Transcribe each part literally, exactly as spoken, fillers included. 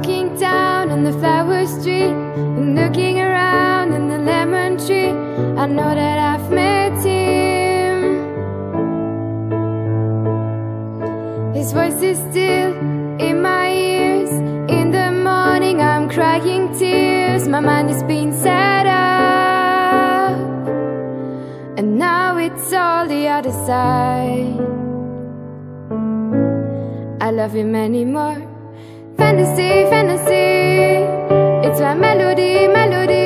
walking down on the flower street and looking around in the lemon tree, I know that I've met him. His voice is still in my ears. In the morning I'm crying tears. My mind is being set up, and now it's all the other side. I love him anymore. Fantasy, fantasy, it's my melody, melody.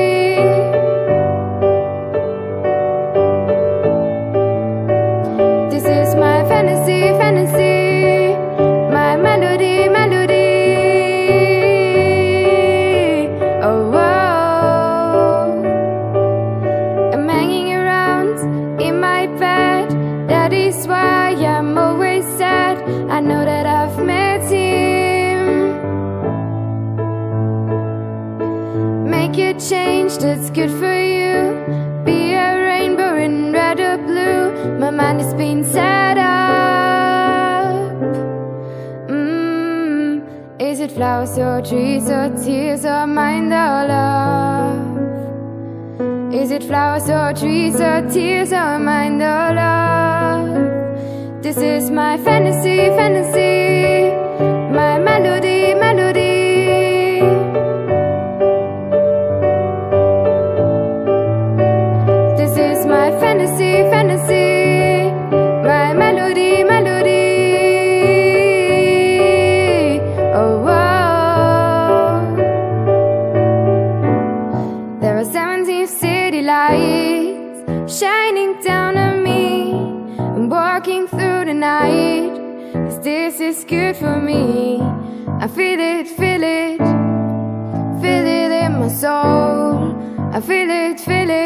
This is my fantasy, fantasy, my melody, melody. Oh, whoa. I'm hanging around in my bed. That is why I'm always sad. I know that I've met him. Make a change that's good for you. Be a rainbow in red or blue. My mind is being set up. mm. Is it flowers or trees or tears or mind or love? Is it flowers or trees or tears or mind or love? This is my fantasy, fantasy, my melody, melody. This is my fantasy, fantasy, my melody, melody. Oh, whoa. There are seventeen city lights shining down on me. I'm walking through the night, 'cause this is good for me. I feel it, feel it, feel it in my soul. I feel it, feel